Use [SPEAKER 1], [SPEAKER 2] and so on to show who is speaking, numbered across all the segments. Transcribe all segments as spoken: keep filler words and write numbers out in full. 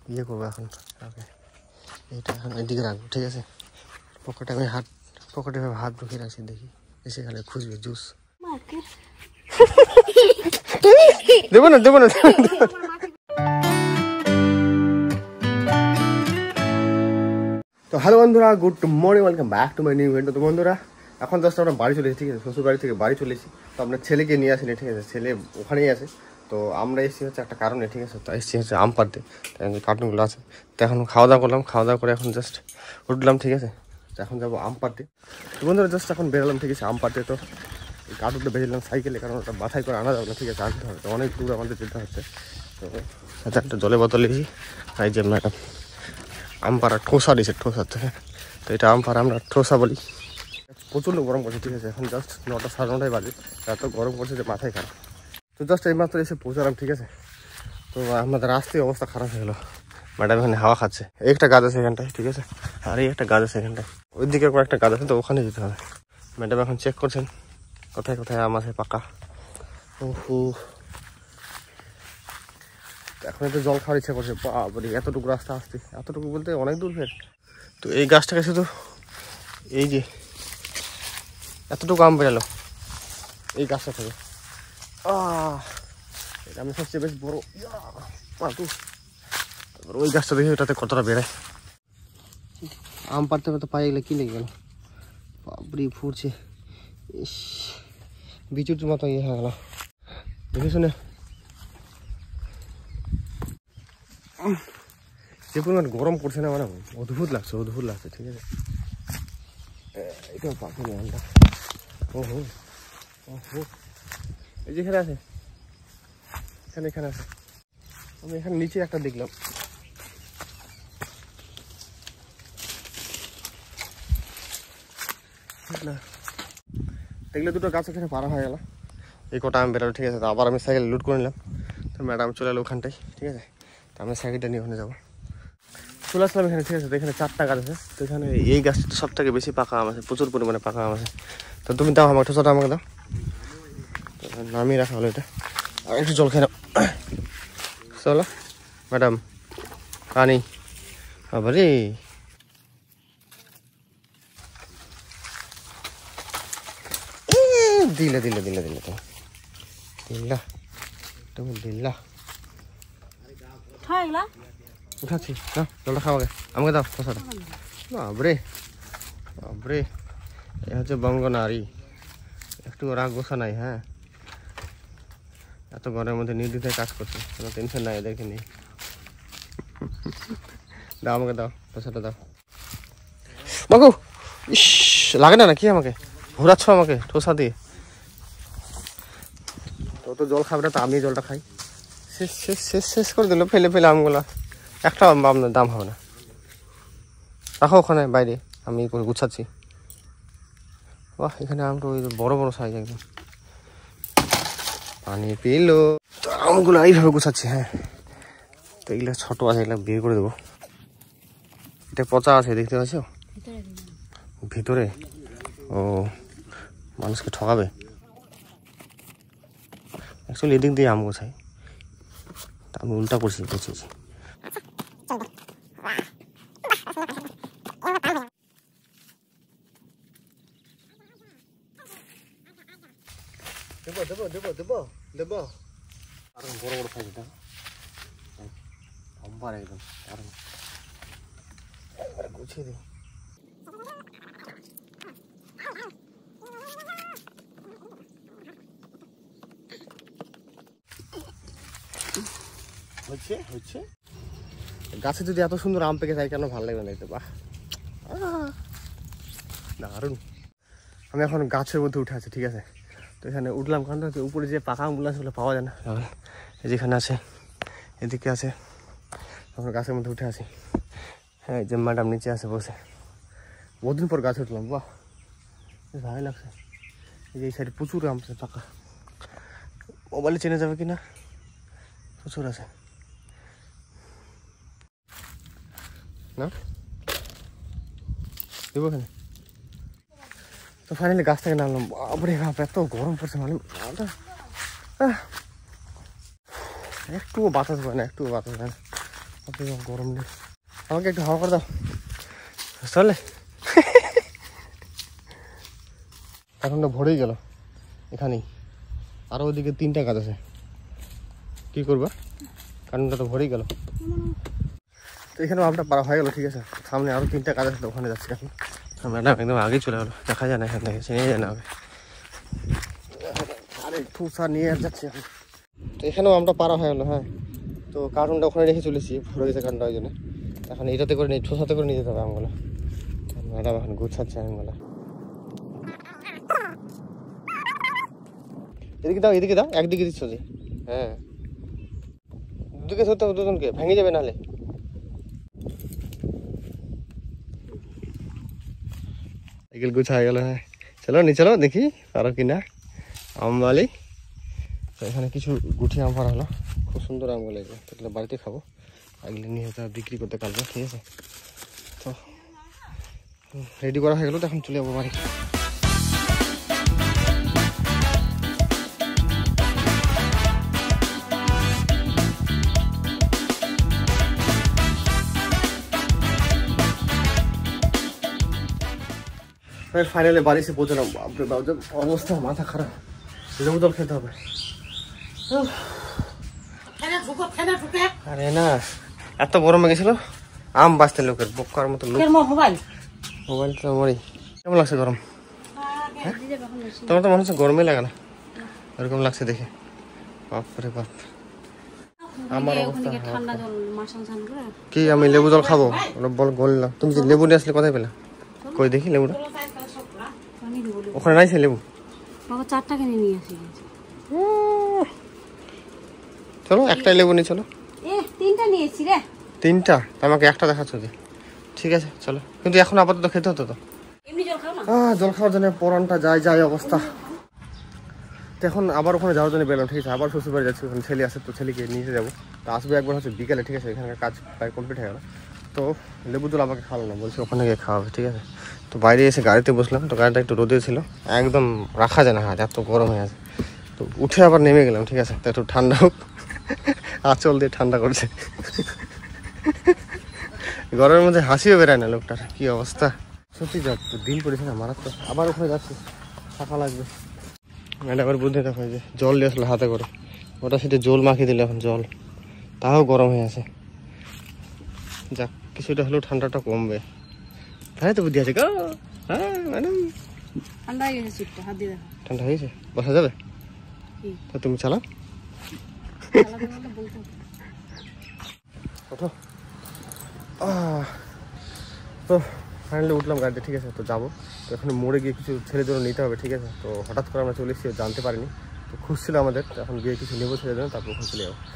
[SPEAKER 1] ইয়ে করবো এখন। ওকে, এইটা এখন এদিকে রাখবো, ঠিক আছে? পকেটে আমি হাত পকেটে হাত ঢুকিয়ে রাখছি, দেখি এসে খালে খুঁজবে জুস। দেবো না দেবো না তো হ্যালো বন্ধুরা, good morning, welcome back to my new video. তো বন্ধুরা এখন জাস্ট আমরা বাড়ি চলে এসেছি, ঠিক আছে? শ্বশুর বাড়ি থেকে বাড়ি চলে এসেছি। তো আপনার ছেলেকে নিয়ে আসেনি, ঠিক আছে? ছেলে ওখানেই আছে। তো আমরা এসেছি হচ্ছে একটা কারণে, ঠিক আছে? তো এসেছি হচ্ছে আম পাড়তে, কার্টুনগুলো আছে। তো এখন খাওয়া দাওয়া করলাম, খাওয়া দাওয়া করে এখন জাস্ট উঠলাম, ঠিক আছে? তো এখন যাবো আম পাড়তে। তো বন্ধুরা জাস্ট এখন বেরোলাম, ঠিক আছে? আম পাড়তে। তো এই কার্টুনটা বেরিয়েলাম সাইকেলে, কারণ ওটা বাছাই করে আনা যাবে না, ঠিক আছে? আনতে হবে, তো অনেক দূর আমাদের যেতে হচ্ছে। তো সাথে একটা জলের বোতল নিয়েছি। এই যে ম্যাডাম আম পাড়া ঠোসা দিয়েছে, ঠোসা থেকে। তো এটা আম পাড়া আমরা ঠোসা বলি। প্রচণ্ড গরম করছে, ঠিক আছে? এখন জাস্ট নটা সাড়ে নটায় বাজে, এত গরম করছে যে মাথায় খারাপ। তো জাস্ট এইমাত্র এসে পৌঁছালাম, ঠিক আছে? তো আমাদের রাস্তায় অবস্থা খারাপ হয়ে গেলো। ম্যাডাম এখানে হাওয়া খাচ্ছে, এই একটা গাছ আছে এখানটায়, ঠিক আছে? আর এই একটা গাছ আছে এখানটায়, ওই দিকে কয়েকটা গাছ আছে, তো ওখানে যেতে হবে। ম্যাডাম এখন চেক করছেন কোথায় কোথায় আম আছে পাকা। ওহো, এখন একটু জল খাওয়ার ইচ্ছা করছে। বাবারে, এতটুকু রাস্তা আসতে, এতটুকু বলতে অনেক দূর ফের। তো এই গাছটাকে শুধু এই যে এতটুকু আম বেরালো এই গাছটা থেকে। আহ এটা আমি সবচেয়ে বেশ বড় ওই গাছটা দেখি, ওটাতে কতটা বেড়ায়। আম পাড়তে পারতে পায়ে গেলে কি লেগে গেল, বাবরি ফুটছে। ইস, বিচুর মতো ইয়ে হয়ে গেল। দেখে শুনে যে পরিমাণ গরম পড়ছে না, মানে অদ্ভুত লাগছে, অদ্ভুত লাগছে, ঠিক আছে? এটা পাখি আমটা, ও হো ও হো, এই যে এখানে আছে, এখানে এখানে আছে। আমি এখানে নিচে একটা দেখলাম, না দেখলে দুটো গাছ এখানে পাড়া হয়ে গেল। এই কটা আম বেরোলো, ঠিক আছে? তো আবার আমি সাইকেল লুট করে নিলাম। তো ম্যাডাম চলে এলো ওখানটায়, ঠিক আছে? তো আমি সাইকেলটা নিয়ে ওখানে যাবো। চলে আসলাম এখানে, ঠিক আছে? তো এখানে চারটা গাছ আছে। তো এখানে এই গাছটা সব থেকে বেশি পাকা আম আছে, প্রচুর পরিমাণে পাকা আম আছে। তো তুমি দাও আমাকে, ঠোসাটা আমাকে দাও। নামিয়ে রাখা হলো এটা, আর একটু জল খেয়ে নাও। চলো ম্যাডাম, পানি আবারে দিলে দিলে দিলে দিলে তুমি দিল্লা তুমি দিল্লা উঠাচ্ছি না, জলটা খাও আগে, আমাকে দাও ঠোসাটা। বাবরে বাবরে, এ হচ্ছে বঙ্গ নারী, একটু রাগ গোসা নাই। হ্যাঁ, এত ঘরের মধ্যে নির্দ্বিধায় কাজ করছে, কোনো টেনশন নাই এদেরকে নিয়ে। দাও আমাকে, দাও ঠোসাটা দাও। মাগো, ইস লাগে না নাকি আমাকে, ঘোরাচ্ছ আমাকে ঠোসা দিয়ে। তো তো জল খাবে না, তো আমি জলটা খাই। শেষ শেষ শেষ শেষ করে দিল, ফেলে ফেলে আমগুলা। একটা আপনার দাম হবে না, রাখো ওখানে বাইরে, আমি করে গুছাচ্ছি। বাহ, এখানে আমটা ওই বড় বড় সাইজ একদম। পানি পেলো, তো আমগুলো এইভাবে গুছাচ্ছি। হ্যাঁ, তো এগুলো ছোটো আছে, এগুলো বিয়ে করে দেবো। এটা পচা আছে, দেখতে পাচ্ছ ভিতরে। ও, মানুষকে ঠকাবে। অ্যাকচুয়ালি এদিক দিয়ে আম গোছাই, তা আমি উল্টা করছি, বুঝেছি। দেবো দেবো দেবো দেবো দেবো আর বড় বড় সাইজ, এটা লম্বা একদম, আর একবারে গুছিয়ে দেবো। হচ্ছে হচ্ছে গাছে যদি এত সুন্দর আম পেকে যায়, কেন ভালো লাগবে না? এতে বাহ, দারুণ। আমি এখন গাছের মধ্যে উঠে আছি, ঠিক আছে? তো এখানে উঠলাম, কারণ উপরে যে পাকা আমগুলো আছে ওগুলো পাওয়া যায় না। যেখানে আছে এদিকে আছে, এখন গাছের মধ্যে উঠে আছি। হ্যাঁ, যে ম্যাডাম নিচে আছে বসে, বহুদিন পর গাছে উঠলাম। বাহ, ভালোই লাগছে। এই যে এই সাইডে প্রচুর আম আছে পাকা, মোবাইলে চেনে যাবে কিনা, প্রচুর আছে না, দেবো এখানে। তো ফাইনালি গাছ থেকে নামলাম। বাপরে বাপ, এত গরম পড়ছে, মানে একটুও বাতাস হয় না, একটুও বাতাস হয় না। গরম নেই, আমাকে একটু হাওয়া করে দাও চলে। এখন তো ভরেই গেল এখানেই, আরো ওইদিকে তিনটা কাজ আছে, কি করবা কারণটা তো ভরেই গেল। তো এখানে আমটা পারা হয়ে গেল, ঠিক আছে। সামনে আরো তিনটা কাজ আছে, ওখানে যাচ্ছি এখন। ম্যাডাম একদম আগেই চলে গেলো, দেখা যায় না এখান থেকে, চিনে যায় না আগে। আরে ঠুসা নিয়ে আর যাচ্ছি এখন। তো এখানেও আমটা পারা হয়ে গেলো, হ্যাঁ। তো কার্টুনটা ওখানে রেখে চলেছি, ভরে গেছে কার্টুনটা, ওই জন্য এখন এটাতে করে নিয়ে ঠোসাতে করে নিয়ে যেতে হবে আমগুলো। ম্যাডাম এখন গুছাচ্ছে আমগুলো। এদিকে দাও, এদিকে দাও, একদিকে দিচ্ছ যে, হ্যাঁ দুদিকে ধরতে হবে দুজনকে, ভেঙে যাবে নাহলে। সাইকেল গুছা হয়ে গেল, হ্যাঁ। চলো নি চলো দেখি পারো কিনা আমবালি। তো এখানে কিছু গুটি আম পারা হলো, খুব সুন্দর আমগুলো, এগুলো এগুলো বাড়িতে খাবো, এগুলো নিয়ে যেতে বিক্রি করতে কালকে, ঠিক আছে। তো রেডি করা হয়ে গেলো, তো এখন চলে যাবো বাড়ি। ফাইনালি বাড়ি এসে পৌঁছলাম, বাপরে বাপ অবস্থা, মাথা খারাপ, লেবু জল খেতে হবে। আরে না, এত গরমে গেছিল আম বাঁচতে লোকের বোকার মতো লোক। মোবাইল মোবাইল তো আমারই। কেমন লাগছে গরম? তোমার তো মনে হচ্ছে গরমই লাগে না, এরকম লাগছে দেখে, বাপরে বাপ। আমার অবস্থা কি, আমি লেবু জল খাবো বল বললাম, তুমি যে লেবু নিয়ে আসলে কোথায় পেলা? কই দেখি লেবুটা, ওখানে নাই সে লেবু?
[SPEAKER 2] চারটা কিনে নিয়ে আসি।
[SPEAKER 1] চলো একটাই লেবু নিয়ে চলো।
[SPEAKER 2] তিনটা নিয়েছি রে।
[SPEAKER 1] তিনটা? আমাকে একটা দেখাচ্ছ যে, ঠিক আছে চলো, কিন্তু এখন আপাতত খেতে হতো তো। হ্যাঁ জল খাওয়ার জন্য পরানটা যায় যায় অবস্থা। তো এখন আবার ওখানে যাওয়ার জন্য বেরোলাম, ঠিক আছে। আবার শ্বশুর বাড়ি যাচ্ছি, ওখানে ছেলে আসে, তো ছেলেকে নিয়ে যাবো। তো আসবে একবার হচ্ছে বিকেলে, ঠিক আছে। এখানকার কাজ প্রায় কমপ্লিট হয়ে গেল। তো লেবু জল আমাকে খাওয়ালো না, বলছি ওখানে গিয়ে খাওয়াবে, ঠিক আছে। তো বাইরে এসে গাড়িতে বসলাম, তো গাড়িটা একটু রোদে ছিল, একদম রাখা যায় না, হাত এত গরম হয়ে আছে। তো উঠে আবার নেমে গেলাম, ঠিক আছে। তো একটু ঠান্ডা হোক, আঁচল দিয়ে ঠান্ডা করছে। গরমের মধ্যে হাসিও বেরায় না লোকটার, কি অবস্থা সত্যি। যা দিন পড়েছে না মারাত্মক। আবার ওখানে যাচ্ছি, থাকা লাগবে। ম্যাডামের বুদ্ধি দেখো, যে জল দিয়ে আসলে হাতে করে, ওটা সেটা জল মাখিয়ে দিলে এখন জল, তাও গরম হয়ে আছে। যাক কিছুটা হলেও ঠান্ডাটা কমবে, তাই তো বুদ্ধি আছে গো। হ্যাঁ ম্যাডাম
[SPEAKER 2] ঠান্ডা হয়ে গেছে, হাত দিয়ে দেখো
[SPEAKER 1] ঠান্ডা হয়েছে, বসা যাবে? তো তুমি চালাও, ওঠো। তো ফাইনালি উঠলাম গাড়িতে, ঠিক আছে। তো যাবো, তো এখানে মোড়ে গিয়ে কিছু ছেলেদের নিতে হবে, ঠিক আছে। তো হঠাৎ করে আমরা চলে এসেছি, জানতে পারিনি, তো খুঁজছিল আমাদের। তো এখন গিয়ে কিছু নেবো ছেলেদের, তারপর ওখানে চলে যাবো।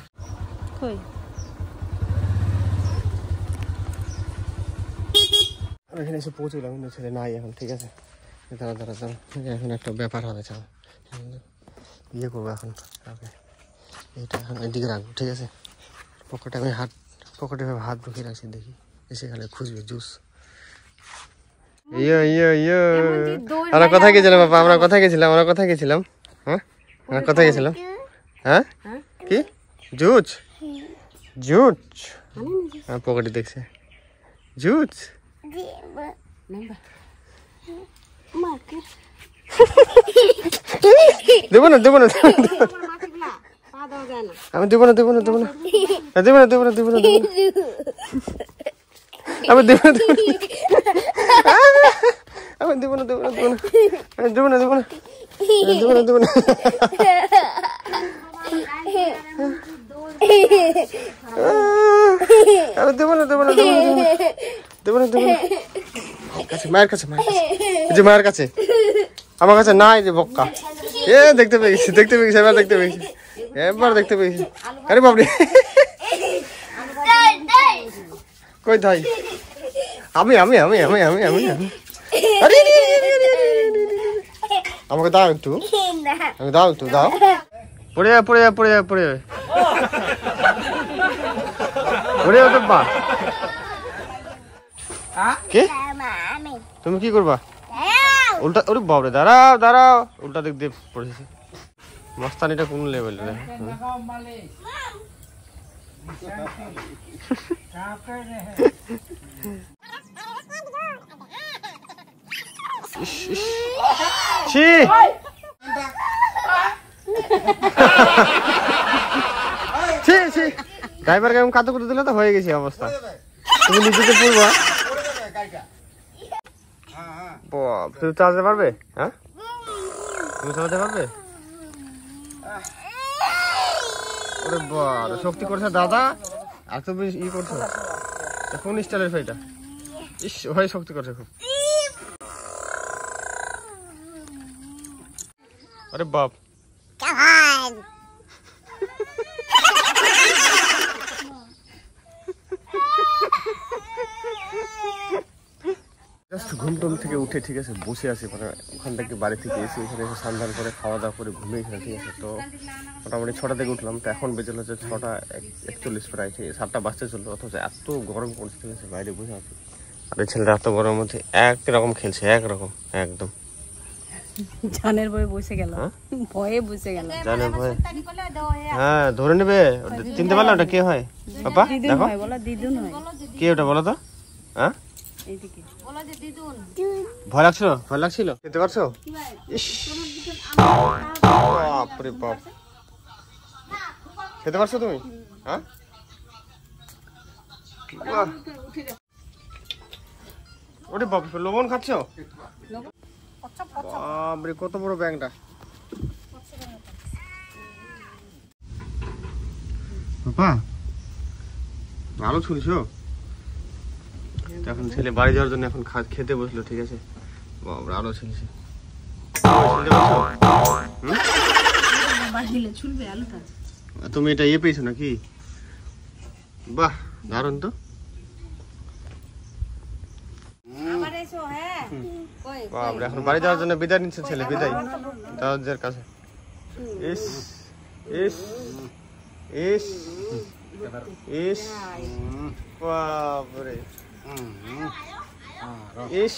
[SPEAKER 1] এখানে এসে পৌঁছে গেলাম, কিন্তু ছেলে নাই এখন, ঠিক আছে। দাঁড়া দাঁড়া দাঁড়া, এখন একটা ব্যাপার হবে, চাও ইয়ে করবো এখন। ওকে এইটা এখন এদিকে রাখবো, ঠিক আছে। পকেটে আমি হাত পকেটে হাত ঢুকিয়ে রাখছি, দেখি এসে গেলে খুঁজবে জুস। ইয়ে ইয়ে ইয়ে আমরা কোথায় গেছিলাম বাবা? আমরা কোথায় গেছিলাম? আমরা কোথায় গেছিলাম? হ্যাঁ আমরা কোথায় গেছিলাম? হ্যাঁ কি জুস? জুস হ্যাঁ পকেটে দেখছে জুস। দেবো না দেবো না আমি দেবো না দেবো না দেবো না দেবো না দেবো না দেবো না আমি দেবো না দেবো আমি দেবো না দেবো না দেবো না দেবো না দেবো না দেবো না দেবো না আমি দেবো না দেবো না দেবো না দেবো না দেবো না কাছে মায়ের কাছে মায়ের কাছে যে মায়ের কাছে আমার কাছে নাই যে বক্কা। এ দেখতে পেয়েছি দেখতে পেয়েছি এবার দেখতে পেয়েছি এবার দেখতে পেয়েছি। আরে বাবরে কই ধাই আমি আমি আমি আমি আমি আমি আরে আমাকে দাও একটু আমাকে দাও একটু দাও। পড়ে যা পড়ে যা পড়ে যা পড়ে যা পড়ে যা তো পা। কে তুমি কি করবা? উল্টা ওরে বাবরে দাঁড়াও দাঁড়াও উল্টা দিক দিয়ে পড়েছে। মস্তানিটা কোন লেভেলের ছি ছি ছি ড্রাইভারকে আমি কাতো করে দিলে তো হয়ে গেছে অবস্থা। তুমি নিজেকে পড়বো বাপ, তুমি চালাতে পারবে? হ্যাঁ তুমি চালাতে পারবে? ওরে বাবা, শক্তি করছে দাদা আর তুমি ই করছো। কোন স্টাইলের এটা? ইস ভাই শক্তি করছে খুব। আরে বাপ, জাস্ট ঘুম টুম থেকে উঠে ঠিক আছে বসে আছি, মানে ওখান থেকে বাড়ি থেকে এসে এখানে এসে স্নান করে খাওয়া দাওয়া করে ঘুমিয়েছিলাম ঠিক আছে। তো মোটামুটি ছটা থেকে উঠলাম, তো এখন বেজে হচ্ছে ছটা একচল্লিশ প্রায়, ঠিক আছে সাতটা বাজতে চললো, অথচ এত গরম পড়ছে ঠিক আছে, বাইরে বসে আছি। আর এই ছেলেটা এত গরমের মধ্যে একরকম খেলছে, একরকম একদম
[SPEAKER 2] জানের ভয়ে বসে গেল, ভয়ে বসে গেল।
[SPEAKER 1] জানের ভয়ে, হ্যাঁ ধরে নেবে। চিনতে পারলে ওটা কে হয়? বাবা দেখো
[SPEAKER 2] দিদুন হয়।
[SPEAKER 1] কে ওটা বলো তো? হ্যাঁ
[SPEAKER 2] এইদিকে বলো যে দিদুন।
[SPEAKER 1] ভয় লাগছিল? ভয় লাগছিল? খেতে পারছো? ইস বাপরে বাপ, খেতে পারছো তুমি? হ্যাঁ ওরে বাপ, লবণ খাচ্ছ? বাপরে কত বড় ব্যাংকটা। বাবা ভালো শুনছো? এখন ছেলে বাড়ি যাওয়ার জন্য এখন খেতে বসলো ঠিক আছে। বাবা আলো ছেলেছে, তুমি এটা ইয়ে পেয়েছো নাকি? বাহ দারুন তো। বাবা এখন বাড়ি যাওয়ার জন্য বিদায় নিচ্ছে ছেলে, বিদায় দাদার কাছে। ইস ইস ইস ইস বাপরে ইস।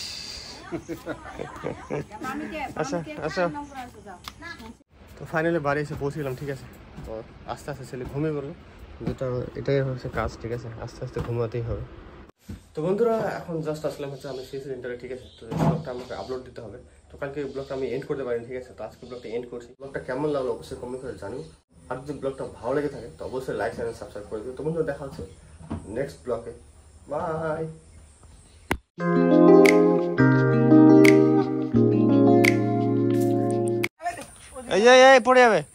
[SPEAKER 1] আচ্ছা আচ্ছা, তো ফাইনালি বাড়ি এসে পৌঁছলাম ঠিক আছে। তো আস্তে আস্তে ছেলে ঘুমিয়ে পড়লো, যেটা এটাই হচ্ছে কাজ ঠিক আছে, আস্তে আস্তে ঘুমাতেই হবে। তো বন্ধুরা এখন জাস্ট আসলাম হচ্ছে আমি সেই সেন্টারে ঠিক আছে। তো এই ব্লগটা আমাকে আপলোড দিতে হবে, তো কালকে এই ব্লগটা আমি এন্ড করতে পারিনি ঠিক আছে। তো আজকে ব্লগটা এন্ড করছি। ব্লগটা কেমন লাগলো অবশ্যই কমেন্ট করে জানিও। আর যদি ব্লগটা ভালো লেগে থাকে তো অবশ্যই লাইক চ্যানেল সাবস্ক্রাইব করে দিও। তো বন্ধুরা দেখা হচ্ছে নেক্সট ব্লগে, বাই। এই এই পড়ে যাবে।